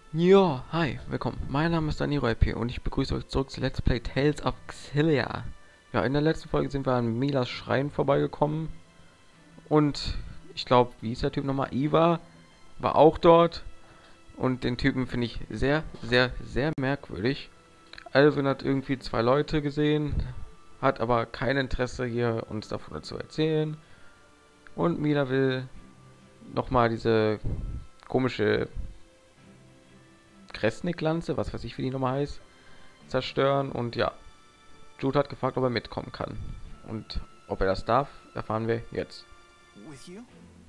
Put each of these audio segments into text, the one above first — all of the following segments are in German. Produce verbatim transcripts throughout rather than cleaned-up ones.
Ja, hi, willkommen. Mein Name ist Daniro L P und ich begrüße euch zurück zu Let's Play Tales of Xillia. Ja, in der letzten Folge sind wir an Milas Schrein vorbeigekommen und ich glaube, wie ist der Typ nochmal? Iva war auch dort und den Typen finde ich sehr, sehr, sehr merkwürdig. Alvin hat irgendwie zwei Leute gesehen, hat aber kein Interesse hier uns davon zu erzählen und Mila will nochmal diese komische Kresnik-Lanze, was weiß ich, wie die nochmal heißt, zerstören und ja, Jude hat gefragt, ob er mitkommen kann. Und ob er das darf, erfahren wir jetzt. With you?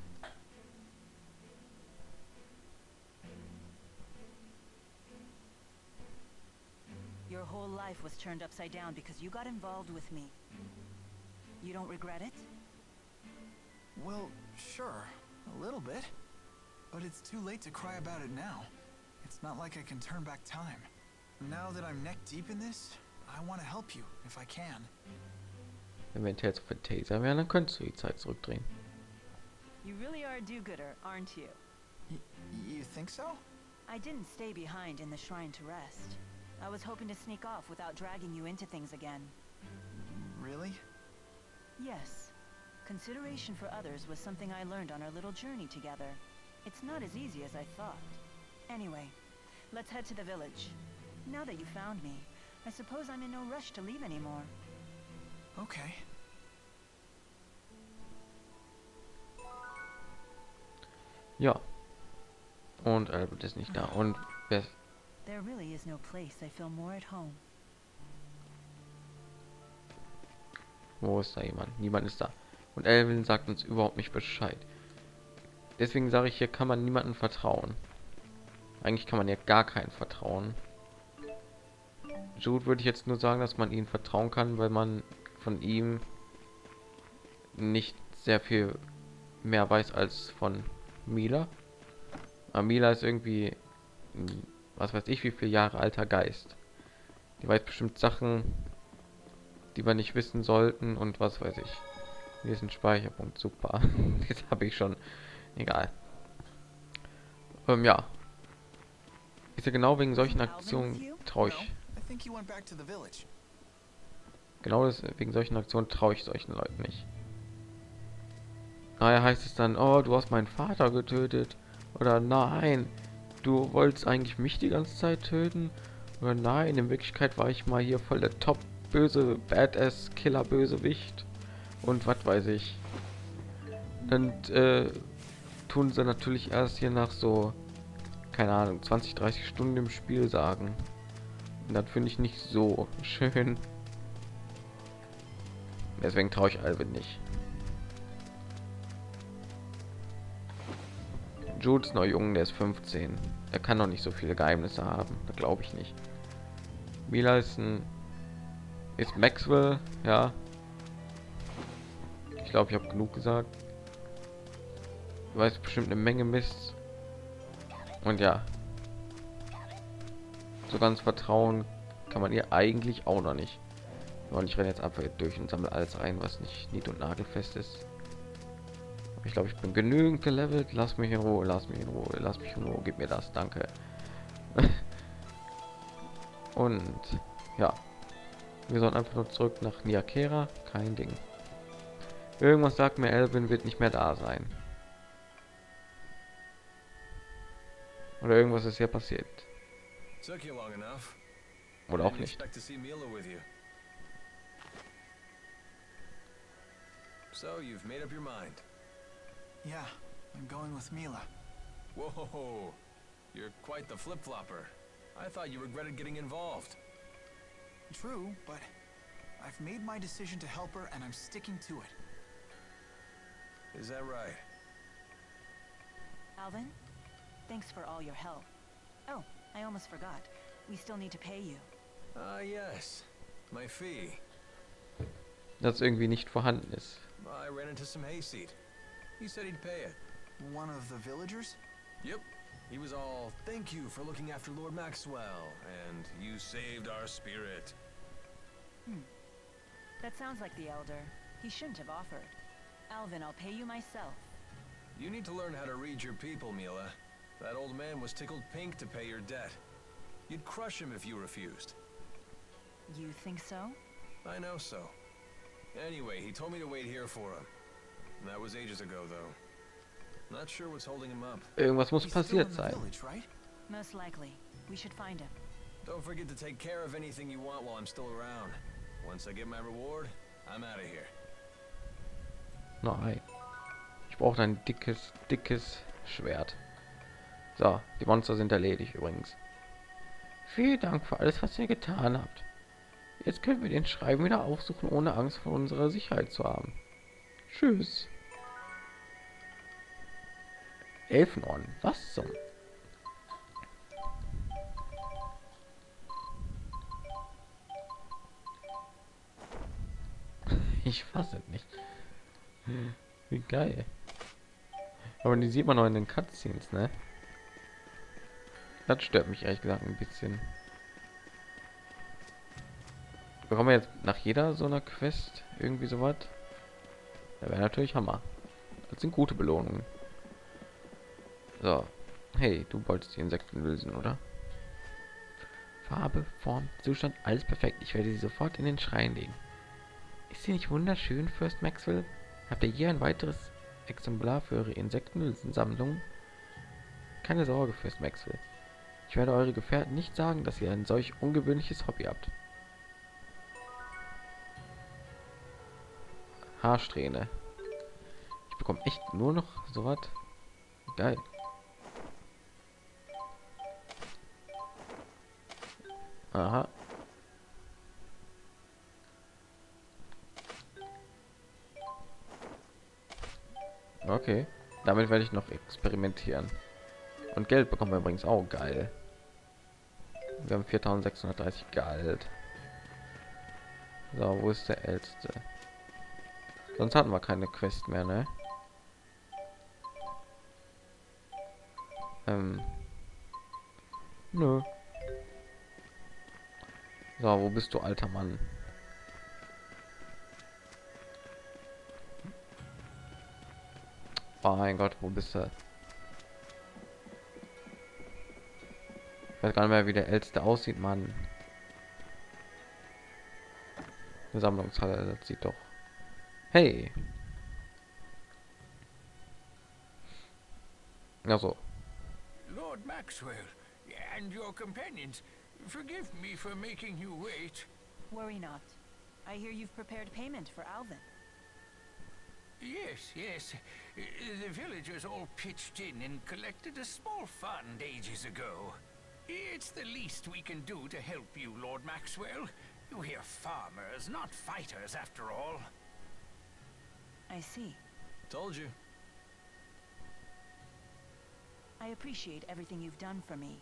Your whole life was turned upside down because you got involved with me. You don't regret it? Well, sure, a little bit. But it's too late to cry about it now. It's not like I can turn back time. Now that I'm neck deep in this, I want to help you, if I can. Wenn wir jetzt für Taser wären, dann könntest du die Zeit zurückdrehen. You really are a do-gooder, aren't you? Y you think so? I didn't stay behind in the shrine to rest. I was hoping to sneak off without dragging you into things again. Really? Yes. Consideration for others was something I learned on our little journey together. It's not as easy as I thought. Anyway, let's head to the village. Now that you found me, I suppose I'm in no rush to leave anymore. Okay. Ja. Und Albert ist nicht da. Und wer... There really is no place I feel more at home. Wo ist da jemand? Niemand ist da. Und Elvin sagt uns überhaupt nicht Bescheid. Deswegen sage ich, hier kann man niemandem vertrauen. Eigentlich kann man ja gar keinen vertrauen. Jude würde ich jetzt nur sagen, dass man ihnen vertrauen kann, weil man von ihm nicht sehr viel mehr weiß als von Mila. Aber Mila ist irgendwie, ein, was weiß ich, wie viele Jahre alter Geist. Die weiß bestimmt Sachen, die wir nicht wissen sollten und was weiß ich. Hier ist ein Speicherpunkt, super. Jetzt habe ich schon, egal. Ähm, ja. Ist ja genau wegen solchen Aktionen traue ich. I think he went back to the village. Genau das, wegen solchen Aktionen traue ich solchen Leuten nicht. Daher heißt es dann, oh, du hast meinen Vater getötet. Oder nein, du wolltest eigentlich mich die ganze Zeit töten. Oder nein, in Wirklichkeit war ich mal hier voll der Top böse Badass Killer Bösewicht. Und was weiß ich. Und äh, tun sie natürlich erst hier nach so, keine Ahnung, zwanzig, dreißig Stunden im Spiel sagen. Und das finde ich nicht so schön. Deswegen traue ich Alvin nicht. Jude ist noch jung, der ist fünfzehn. Er kann noch nicht so viele Geheimnisse haben. Da glaube ich nicht. Mila ist ein... Ist Maxwell, ja. Ich glaube, ich habe genug gesagt. Du weißt bestimmt eine Menge Mist. Und ja. So ganz vertrauen kann man ihr eigentlich auch noch nicht. Und ich renne jetzt einfach durch und sammle alles ein, was nicht nied- und nagelfest ist. Ich glaube, ich bin genügend gelevelt. Lass mich in Ruhe, lass mich in Ruhe, lass mich in Ruhe, gib mir das, danke. Und ja, wir sollen einfach nur zurück nach Niakera, kein Ding. Irgendwas sagt mir, Elvin wird nicht mehr da sein. Oder irgendwas ist hier passiert. Took you long enough. Oder I auch didn't nicht. expect to see Mila with you. So you've made up your mind. Yeah, I'm going with Mila. Whoa, you're quite the flip-flopper. I thought you regretted getting involved. True, but I've made my decision to help her and I'm sticking to it. Is that right? Alvin, thanks for all your help. Oh, I almost forgot. We still need to pay you. Ah, yes. My fee. Dass irgendwie nicht vorhanden ist. I ran into some hayseed. He said he'd pay it. One of the villagers? Yep. He was all, thank you for looking after Lord Maxwell, and you saved our spirit. Hmm. That sounds like the Elder. He shouldn't have offered. Alvin, I'll pay you myself. You need to learn how to read your people, Mila. That old man was tickled pink to pay your debt. You'd crush him if you refused. You think so? I know so. Anyway, he told me to wait here for him. That was ages ago, though. Not sure what's holding him up. Irgendwas muss He's still in passiert the sein. village, right? Most likely. We should find him. Don't forget to take care of anything you want while I'm still around. Once I get my reward, I'm out of here. Nein. Ich brauche ein dickes, dickes Schwert. So, die Monster sind erledigt übrigens. Vielen Dank für alles, was ihr getan habt. Jetzt können wir den Schreiben wieder aufsuchen, ohne Angst vor unserer Sicherheit zu haben. Tschüss. Elfenorden. Was zum? Ich fasse nicht. Wie geil. Aber die sieht man noch in den Cutscenes, ne? Das stört mich ehrlich gesagt ein bisschen. Bekommen wir jetzt nach jeder so einer Quest irgendwie so was? Da wäre natürlich Hammer. Das sind gute Belohnungen. So. Hey, du wolltest die Insekten lösen, oder? Farbe, Form, Zustand, alles perfekt. Ich werde sie sofort in den Schrein legen. Ist sie nicht wunderschön, Fürst Maxwell? Habt ihr hier ein weiteres Exemplar für eure Insektensammlung? Keine Sorge, Fürst Maxwell. Ich werde eure Gefährten nicht sagen, dass ihr ein solch ungewöhnliches Hobby habt. Haarsträhne. Ich bekomme echt nur noch so was. Geil. Aha. Okay. Damit werde ich noch experimentieren. Und Geld bekommen wir übrigens auch geil. Wir haben viertausendsechshundertdreißig Geld. So, wo ist der älteste? Sonst hatten wir keine Quest mehr, ne? Ähm. Nö. So, wo bist du, alter Mann? Oh mein Gott, wo bist du? Ich weiß gar nicht mehr, wie der älteste aussieht, Mann. Eine Sammlungshalle, das sieht doch. Hey. Also. Lord Maxwell and your companions, forgive me for making you wait. Worry not. I hear you've prepared payment for Alvin. Yes, yes. The villagers all pitched in and collected a small fund ages ago. It's the least we can do to help you, Lord Maxwell. We're farmers, not fighters, after all. I see. Told you. I appreciate everything you've done for me.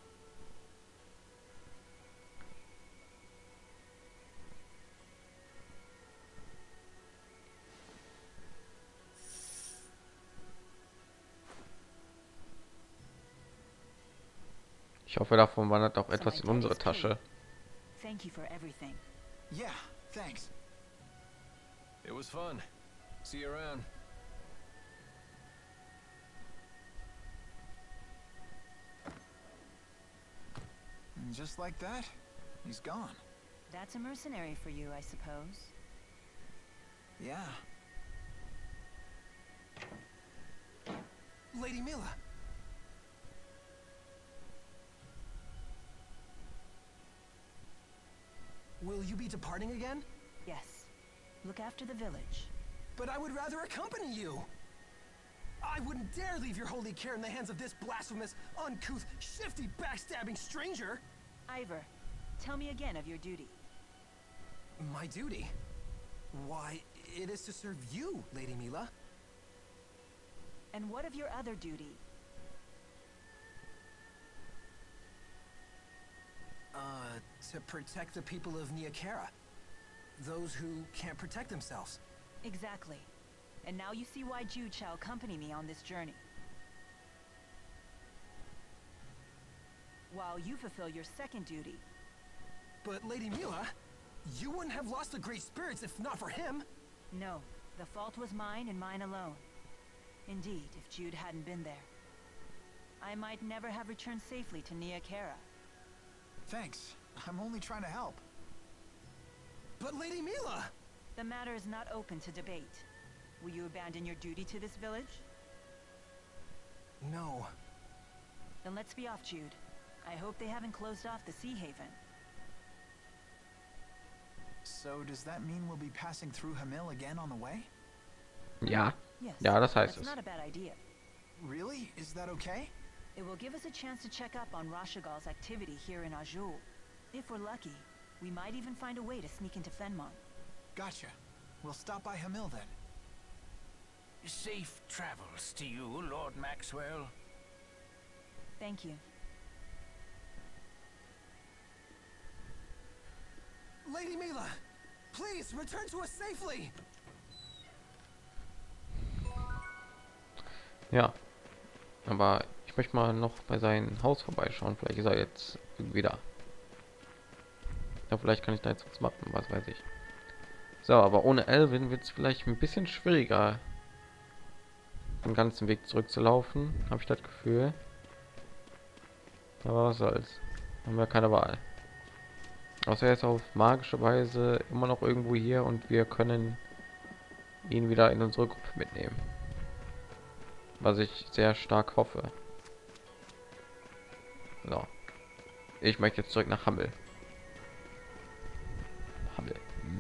Ich hoffe, davon wandert auch etwas in unsere Tasche. Thank you for everything. Yeah, thanks. It was fun. See you around. And just like that, he's gone. That's a mercenary for you, I suppose. Yeah. Lady Mila. Will you be departing again? Yes. Look after the village. But I would rather accompany you. I wouldn't dare leave your holy care in the hands of this blasphemous, uncouth, shifty, backstabbing stranger. Ivor, tell me again of your duty. My duty? Why, it is to serve you, Lady Mila. And what of your other duty? Uh, to protect the people of Niakara. Those who can't protect themselves. Exactly. And now you see why Jude shall accompany me on this journey. While you fulfill your second duty. But Lady Mila, you wouldn't have lost the Great Spirits if not for him. No, the fault was mine and mine alone. Indeed, if Jude hadn't been there. I might never have returned safely to Nia Khera. Thanks. I'm only trying to help. But Lady Mila! The matter is not open to debate. Will you abandon your duty to this village? No. Then let's be off, Jude. I hope they haven't closed off the Sea Haven. So does that mean we'll be passing through Hamil again on the way? Ja. Yes. Ja, das heißt That's es. not a bad idea. Really? Is that okay? It will give us a chance to check up on Rashagal's activity here in Azul. If we're lucky, we might even find a way to sneak into Fenmont. Gotcha. We'll stop by Hamil then. Safe travels to you, Lord Maxwell. Thank you. Lady Mila! Please, return to us safely! Ja. Aber ich möchte mal noch bei seinem Haus vorbeischauen. Vielleicht ist er jetzt irgendwie da. Ja, vielleicht kann ich da jetzt was machen, was weiß ich. So, aber ohne Elvin wird es vielleicht ein bisschen schwieriger, den ganzen Weg zurückzulaufen, habe ich das Gefühl. Aber was soll's. Haben wir keine Wahl. Außer er ist auf magische Weise immer noch irgendwo hier und wir können ihn wieder in unsere Gruppe mitnehmen. Was ich sehr stark hoffe. So. Ich möchte jetzt zurück nach Hamil. Hamil.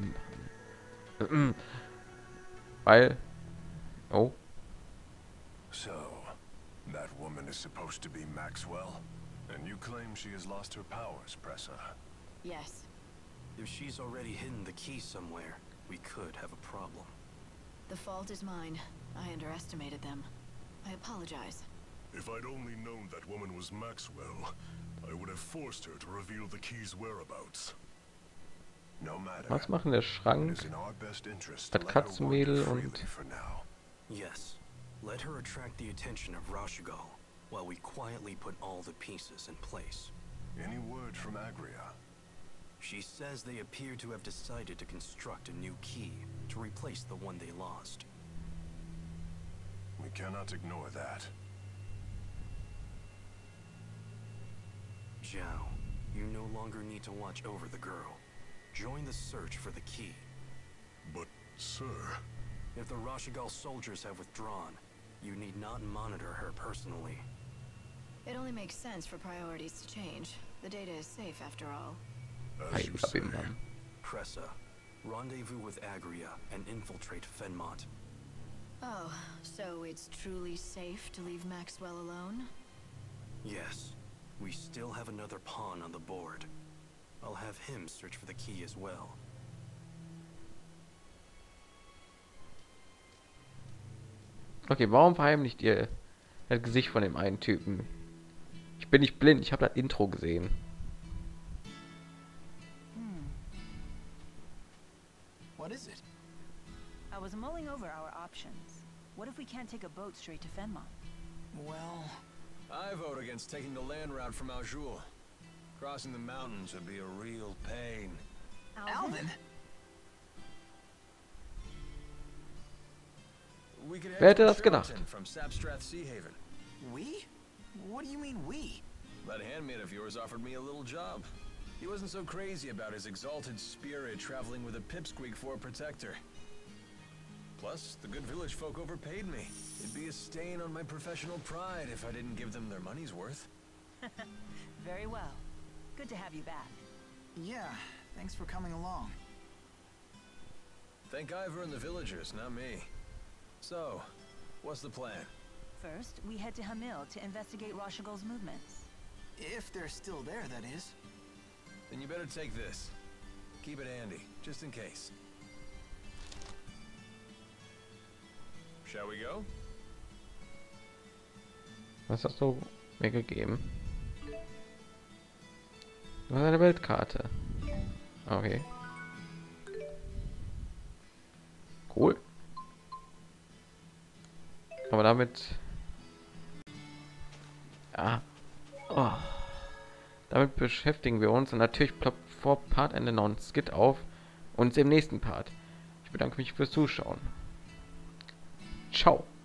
Weil... Oh. So, that woman is supposed to be Maxwell? And you claim she has lost her powers, Pressa? Yes. If she's already hidden the key somewhere, we could have a problem. The fault is mine. I underestimated them. I apologize. If I'd only known that woman was Maxwell, I would have forced her to reveal the key's whereabouts. No matter. Was machen der It Schrank? is in our best interest to Das let her Katzenmädel wander und freely for now. Yes. Let her attract the attention of Rashagal, while we quietly put all the pieces in place. Any word from Agria? She says they appear to have decided to construct a new key to replace the one they lost. We cannot ignore that. Zhao, you no longer need to watch over the girl. Join the search for the key. But, sir... If the Rashagal soldiers have withdrawn, you need not monitor her personally. It only makes sense for priorities to change. The data is safe after all. As you say. Pressa, rendezvous with Agria and infiltrate Fenmont. Oh, so it's truly safe to leave Maxwell alone? Yes. We still have another pawn on the board. I'll have him search for the key as well. Okay, warum verheimlicht ihr das Gesicht von dem einen Typen? Ich bin nicht blind, ich habe das Intro gesehen. Hmm. What is it? I was mulling over our options. What if we can't take a boat straight to Fenmont? Well... I vote against taking the land route from Azul. Crossing the mountains would be a real pain. Alvin? We could Wer head hätte to das gedacht? Sheraton from Sapstrath Sea Haven. We? What do you mean we? That handmaid of yours offered me a little job. He wasn't so crazy about his exalted spirit traveling with a pipsqueak for a protector. Plus, the good village folk overpaid me. It'd be a stain on my professional pride if I didn't give them their money's worth. Very well. Good to have you back. Yeah, thanks for coming along. Thank Ivor and the villagers, not me. So, what's the plan? First, we head to Hamil to investigate Rashagal's movements. If they're still there, that is. Then you better take this. Keep it handy, just in case. Shall we go? Was hast du mir gegeben? Das ist eine Weltkarte. Okay. Cool. Aber damit... Ja. Oh. Damit beschäftigen wir uns und natürlich ploppt vor Partende noch ein Skit auf und im nächsten Part. Ich bedanke mich fürs Zuschauen. Ciao.